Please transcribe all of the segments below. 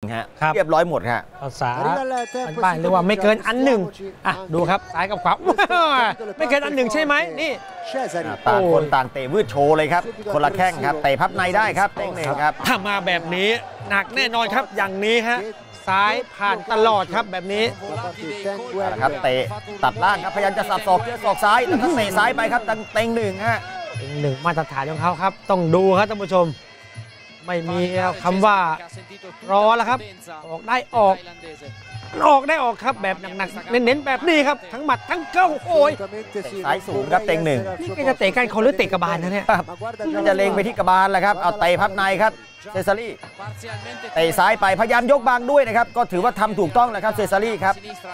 ฮะเรียบร้อยหมดฮะภาษาบ้านเรียกว่าไม่เกินอันหนึ่งดูครับซ้ายกับขวาไม่เกินอันหนึ่งใช่ไหมนี่ต่างคนต่างเตะวืดโชว์เลยครับคนละแข้งครับเตะพับในได้ครับเต็งหนึ่งครับถ้ามาแบบนี้หนักแน่นอนครับอย่างนี้ฮะซ้ายผ่านตลอดครับแบบนี้นะครับเตะตัดล่างครับพยายามจะสับศอกเจอศอกซ้ายแล้วก็เตะซ้ายไปครับเต็งหนึ่งฮะเต็งหนึ่งมาตรฐานของเขาครับต้องดูครับท่านผู้ชมไม่มีคำว่ารอแล้วครับออกได้ออกได้ออกครับแบบหนักๆเน้นๆแบบนี้ครับทั้งหมัดทั้งเก้าโอยสายสูงครับเต็งหนึ่งนี่ก็จะเตะกันเขาหรือเตะกระบาลนะเนี่ยจะเล็งไปที่กระบาลแหละครับเอาเตะพับในครับเซซารี่เตะซ้ายไปพยายามยกบางด้วยนะครับก็ถือว่าทำถูกต้องแล้วครับเซซารี่ครับ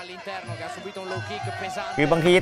คือบางที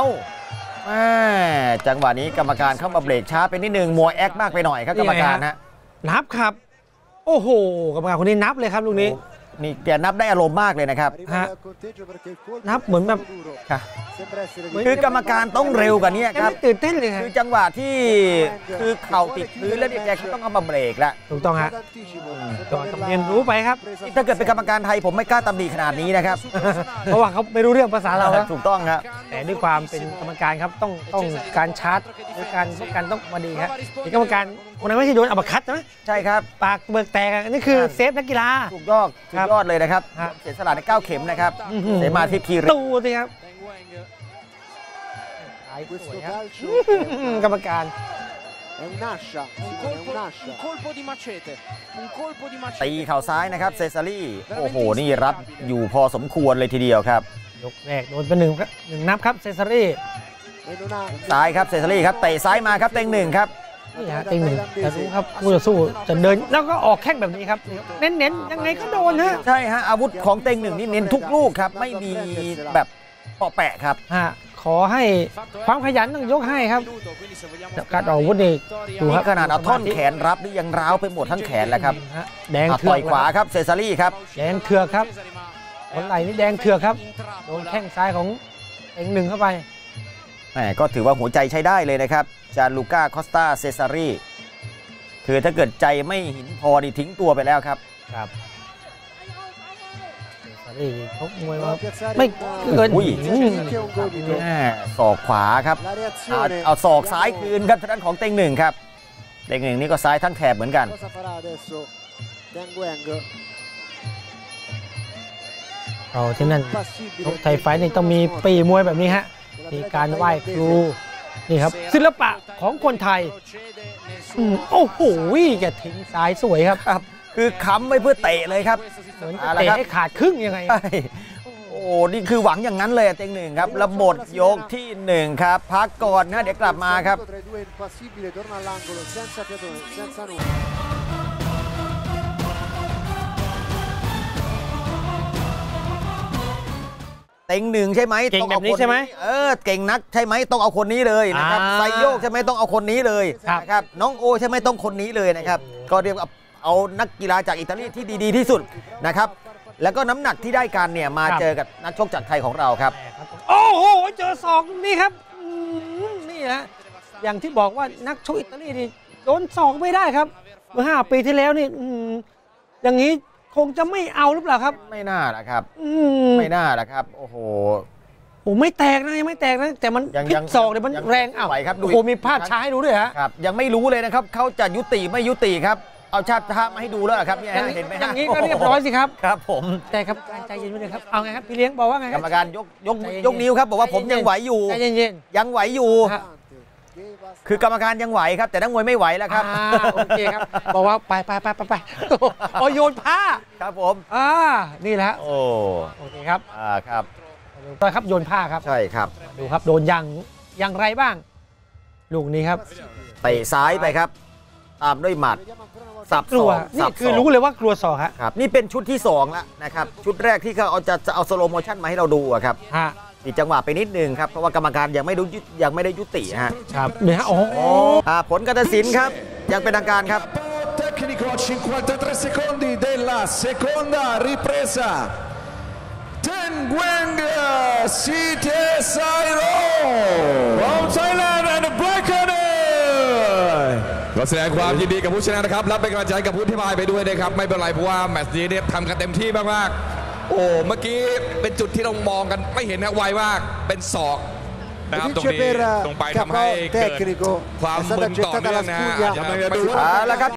จังหวะนี้กรรมการเข้ามาเบรกช้าไปนิดนึงมัวแอคมากไปหน่อยครับกรรมการนะนับครับโอ้โหกรรมการคนนี้นับเลยครับลูกนี้นี่แกนับได้อารมณ์มากเลยนะครับนับเหมือนแบบคือกรรมการต้องเร็วกว่านี้ครับตื่นเต้นเลยคือจังหวะที่คือเข่าติดพื้นแล้วเนี่ยแกต้องเอามาเบรกแล้วถูกต้องฮะต้องเรียนรู้ไปครับถ้าเกิดเป็นกรรมการไทยผมไม่กล้าตำหนิขนาดนี้นะครับเพราะว่าเขาไม่รู้เรื่องภาษาเราถูกต้องครับแต่ด้วยความเป็นกรรมการครับต้องการชาร์จด้วยการป้องกันต้องมาดีครับกรรมการคนนั้นไม่ใช่โดนอัปคัตใช่ไหมใช่ครับปากเบิกแตกนี่คือเซฟนักกีฬาถูกยอดเลยนะครับเสียสละใน9 เข็มนะครับเสมาทิพย์คีรีตูสิครับกรรมการตีเข่าซ้ายนะครับเซซารี่โอ้โหนี่รับอยู่พอสมควรเลยทีเดียวครับยกแรกโดนไปหนึ่งนับครับเซซารี่ซ้ายครับเซซารี่ครับเตะซ้ายมาครับเต็งหนึ่งครับนี่ฮะเต็งหนึ่งจะรู้ครับคู่จะสู้จะเดินแล้วก็ออกแข้งแบบนี้ครับเน้นยังไงก็โดนฮะใช่ฮะอาวุธของเต็งหนึ่งนี่เน้นทุกลูกครับไม่มีแบบเปาะแปะครับขอให้ความขยันต้องยกให้ครับการออกอาวุธนี่ดูครับขนาดเอาท่อนแขนรับนี่ยังร้าวไปหมดทั้งแขนแล้วครับแดงเถือกต่อยขวาครับเซซารี่ครับแดงเถือกครับคนไหล่นี่แดงเถือกครับโดนแข้งซ้ายของเต็งหนึ่งเข้าไปก็ถือว่าหัวใจใช้ได้เลยนะครับจานลูก้าคอสตาเซซารีคือถ้าเกิดใจไม่หินพอนี่ทิ้งตัวไปแล้วครับเซซารีชกมวยมาไม่เกินศอกขวาครับเอาศอกซ้ายคืนครับทางด้านของเต็งหนึ่งครับเต็งหนึ่งนี่ก็ซ้ายทั้งแถบเหมือนกันที่นั่นไทยไฟนี่ต้องมีปีมวยแบบนี้ฮะมีการไหว้ครูนี่ครับศิลปะของคนไทยโอ้โหแกทิ้งซ้ายสวยครับคือค้ำไว้เพื่อเตะเลยครับเหมือนเตะให้ขาดครึ่งยังไงโอ้นี่คือหวังอย่างนั้นเลยเต็งหนึ่งครับแล้วหมดยกที่1ครับพักก่อนนะเดี๋ยวกลับมาครับเต็งหนึ่งใช่ไหมเก่งแบบนี้ใช่ไหมเก่งนักใช่ไหมต้องเอาคนนี้เลยนะครับไซโยกใช่ไหมต้องเอาคนนี้เลยนะครับน้องโอใช่ไหมต้องคนนี้เลยนะครับก็เรียกเอานักกีฬาจากอิตาลีที่ดีที่สุดนะครับแล้วก็น้ำหนักที่ได้กันเนี่ยมาเจอกับนักชกจากไทยของเราครับโอ้โหเจอศอกนี่ครับนี่ฮะอย่างที่บอกว่านักชกอิตาลีนี่โดนศอกไม่ได้ครับเมื่อ5 ปีที่แล้วนี่อย่างนี้คงจะไม่เอาหรือเปล่าครับไม่น่านะครับไม่น่านะครับโอ้โหไม่แตกนะยังไม่แตกนะแต่มันพิษศอกเนี่ยมันแรงไหวครับโอ้โหมีภาพช้าให้ดูด้วยฮะครับยังไม่รู้เลยนะครับเขาจะยุติไม่ยุติครับเอาชาติท่ามาให้ดูแล้วครับเนี่ยเห็นไหมอย่างนี้ก็เรียบร้อยสิครับครับผมแต่ครับการใจเย็นไว้เลยครับเอาไงครับพี่เลี้ยงบอกว่าไงกรรมการยกนิ้วครับบอกว่าผมยังไหวอยู่ใจเย็นยังไหวอยู่คือกรรมการยังไหวครับแต่นักมวยไม่ไหวแล้วครับโอเคครับบอกว่าไปโยนผ้าครับผมนี่แหละโอเคครับครับต่อครับโยนผ้าครับใช่ครับดูครับโดนยังไรบ้างลูกนี้ครับเตะซ้ายไปครับตามด้วยหมัดสับกลัวนี่คือรู้เลยว่ากลัวศอกครับนี่เป็นชุดที่2แล้วนะครับชุดแรกที่เขาจะเอาสโลโมชั่นมาให้เราดูครับอีกจังหวะไปนิดนึงครับเพราะว่ากรรมการยังไม่ได้ยุติฮะครับเนี่ยฮะผลการตัดสินครับยังเป็นทางการครับ Tecnico a 53 secondi della seconda ripresa Ten Nguyen Sitesayro from Thailand and the black corner ก็แสดงความยินดีกับผู้ชนะนะครับและเป็นกำลังใจกับผู้ที่พายไปด้วยนะครับไม่เป็นไรเพราะว่าแมตช์นี้เนี่ยทำกันเต็มที่มากๆโอ้เมื่อกี้เป็นจุดที่เรามองกันไม่เห็นนะไวมากเป็นศอกนะครับตรงนี้ตรงไปทำให้เกิดความมึนต่อเนื่องนะอาจจะไม่รู้